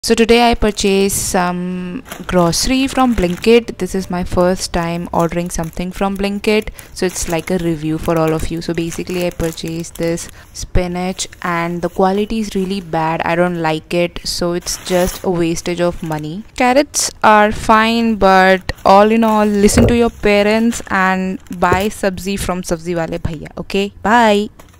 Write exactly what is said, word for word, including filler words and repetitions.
So today I purchased some grocery from Blinkit. This is my first time ordering something from Blinkit, so it's like a review for all of you. So basically I purchased this spinach and the quality is really bad. I don't like it, so it's just a wastage of money. Carrots are fine, but all in all, listen to your parents and buy sabzi from sabzi wale bhaiya. Okay, bye.